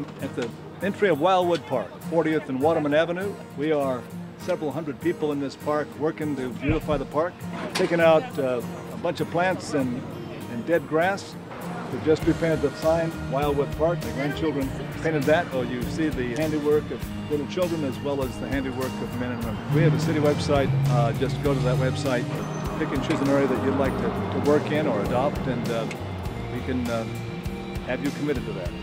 am at the entry of Wildwood Park, 40th and Waterman Avenue. We are several hundred people in this park working to beautify the park, taking out a bunch of plants and dead grass. We just repainted the sign, Wildwood Park. The grandchildren painted that. So you see the handiwork of little children as well as the handiwork of men and women. We have a city website. Just go to that website, pick and choose an area that you'd like to work in or adopt, and we can have you committed to that.